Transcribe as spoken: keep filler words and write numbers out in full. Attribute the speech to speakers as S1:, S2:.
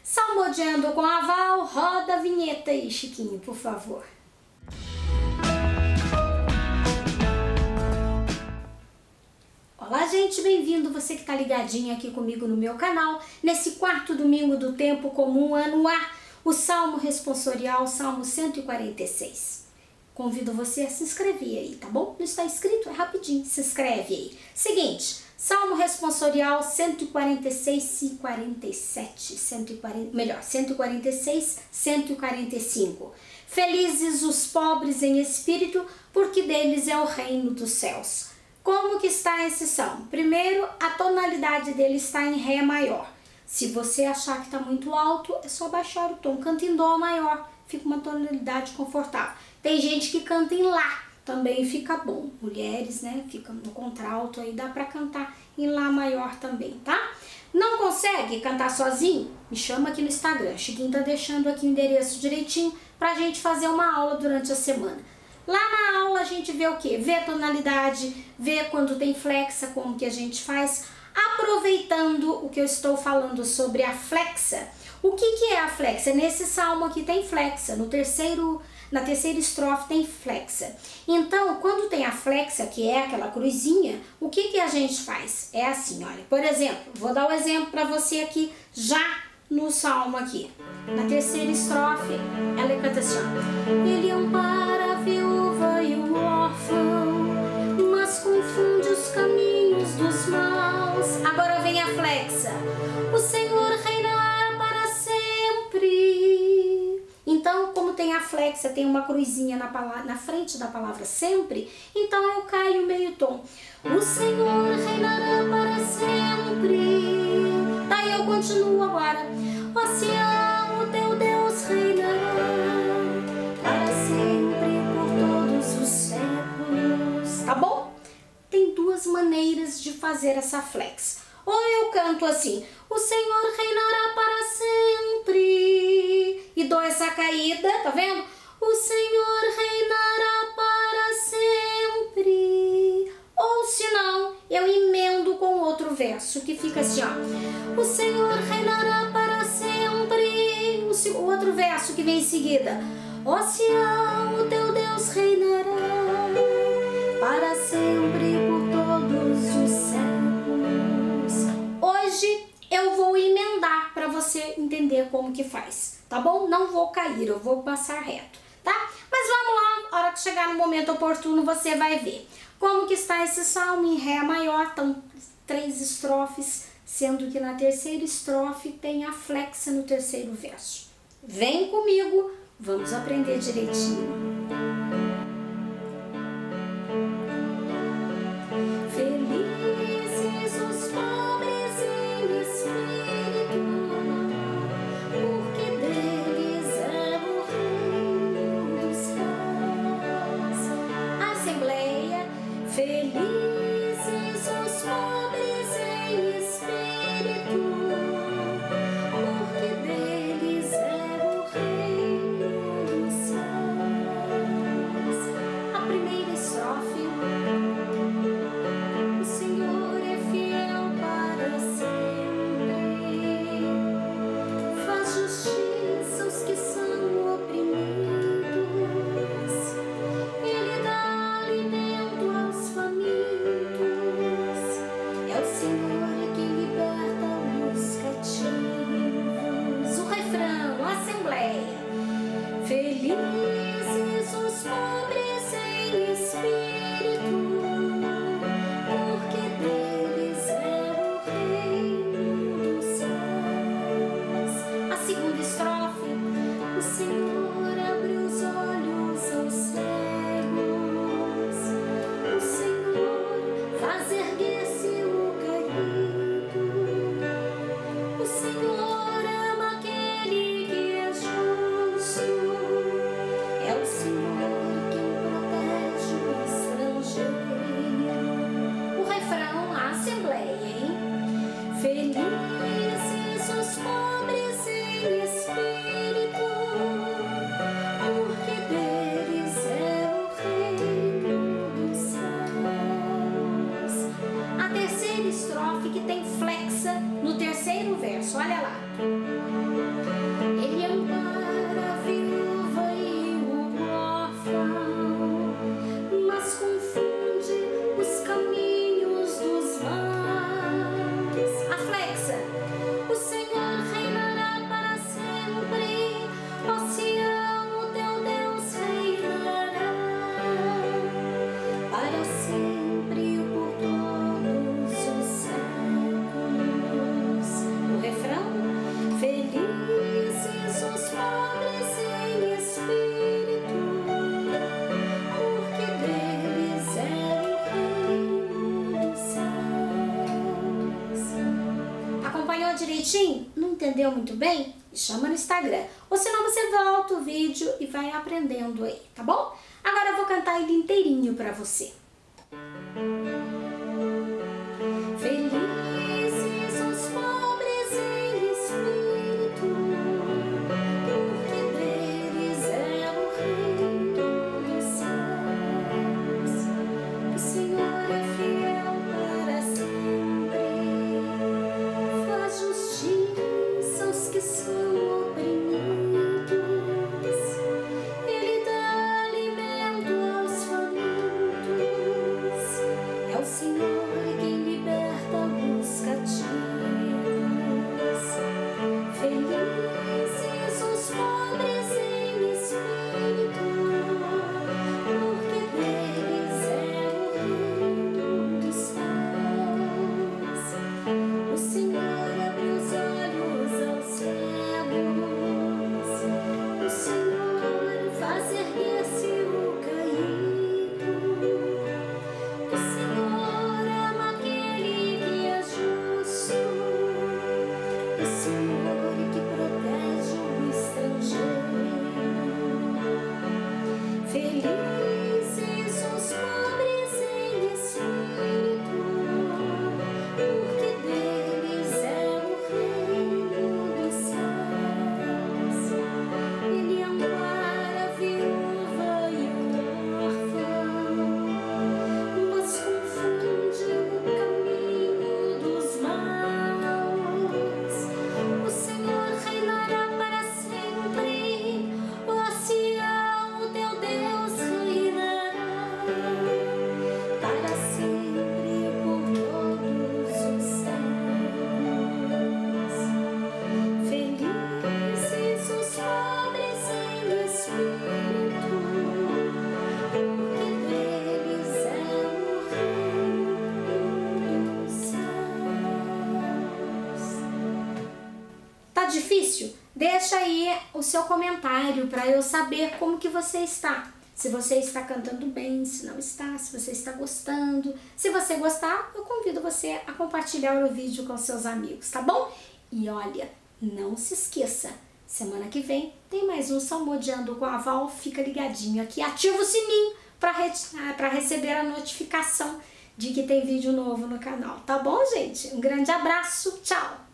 S1: Salmodiando com aval, roda a vinheta aí, Chiquinho, por favor. Olá, gente, bem-vindo, você que está ligadinho aqui comigo no meu canal, nesse quarto domingo do tempo comum ano A, o Salmo responsorial, Salmo cento e quarenta e seis. Convido você a se inscrever aí, tá bom? Não está inscrito? É rapidinho, se inscreve aí. Seguinte, Salmo responsorial cento e quarenta e seis e quarenta e sete, cento e quarenta, melhor, cento e quarenta e seis, cento e quarenta e cinco. Felizes os pobres em espírito, porque deles é o reino dos céus. Como que está esse salmo? Primeiro, a tonalidade dele está em Ré maior. Se você achar que está muito alto, é só baixar o tom. Canta em Dó maior, fica uma tonalidade confortável. Tem gente que canta em Lá, também fica bom. Mulheres, né, fica no contralto, aí dá para cantar em Lá maior também, tá? Não consegue cantar sozinho? Me chama aqui no Instagram. Chiquinho tá deixando aqui o endereço direitinho pra gente fazer uma aula durante a semana. Lá na aula a gente vê o que? Vê a tonalidade, vê quando tem flexa, como que a gente faz. Aproveitando o que eu estou falando sobre a flexa, o que que é a flexa? Nesse salmo aqui tem flexa, no terceiro, na terceira estrofe tem flexa. Então, quando tem a flexa, que é aquela cruzinha, o que que a gente faz? É assim, olha, por exemplo, vou dar o um exemplo para você aqui, já no salmo aqui. Na terceira estrofe, ela canta assim, ó. Ele ampara a viúva e o órfão, mas confunde os caminhos dos maus. Agora vem a flexa. O Senhor reinará para sempre. Então, como tem a flexa, tem uma cruzinha na, palavra, na frente da palavra sempre, então eu caio meio tom. O Senhor reinará para sempre. Daí eu continuo agora. Ó Sião, o teu Deus reinará para sempre, por todos os séculos. Tá bom? Tem duas maneiras de fazer essa flex. Ou eu canto assim, o Senhor reinará para sempre, e dou essa caída, tá vendo? O Senhor reinará para sempre. Ou se não, eu emendo com outro verso, que fica assim, ó. O Senhor reinará para sempre. O outro verso que vem em seguida. Ó Sião, o teu Deus reinará para sempre, por todos os séculos. Hoje eu vou emendar para você entender como que faz, tá bom? Não vou cair, eu vou passar reto, tá? Mas vamos lá, a hora que chegar no momento oportuno você vai ver. Como que está esse salmo em Ré maior, estão três estrofes, sendo que na terceira estrofe tem a flexa no terceiro verso. Vem comigo, vamos aprender direitinho. Felizes os pobres em espírito, porque deles é o reino dos céus. Assembleia. Felizes os pobres em espírito, porque deles é o reino dos céus. direitinho? Não entendeu muito bem? Me chama no Instagram. Ou senão você volta o vídeo e vai aprendendo aí, tá bom? Agora eu vou cantar ele inteirinho pra você. Felizes os pobres em espírito, porque deles é o reino dos céus. O Senhor é fiel para sempre, faz justiça aos que são oprimidos. Ele dá alimento aos famintos. É o Senhor quem liberta os cativos. Felizes os pobres em espírito, porque deles é o reino dos céus. O Senhor abre os olhos aos cegos. O Senhor faz erguer-se o caído. O Senhor ama aquele que é justo. O Senhor que protege o estrangeiro. Felizes os pobres em espírito, porque deles é o reino dos céus. Ele ampara a viúva e o órfão, mas confunde o caminho dos maus. O Senhor reinará para sempre, ó Sião, o teu Deus reinará para sempre por todos os séculos. Felizes os pobres em espírito, porque deles é o reino dos céus. Tá difícil? Deixa aí o seu comentário para eu saber como que você está. Se você está cantando bem, se não está, se você está gostando. Se você gostar, eu convido você a compartilhar o vídeo com seus amigos, tá bom? E olha, não se esqueça, semana que vem tem mais um Salmodiando com a Val. Fica ligadinho aqui, ativa o sininho para re para receber a notificação de que tem vídeo novo no canal, tá bom, gente? Um grande abraço, tchau!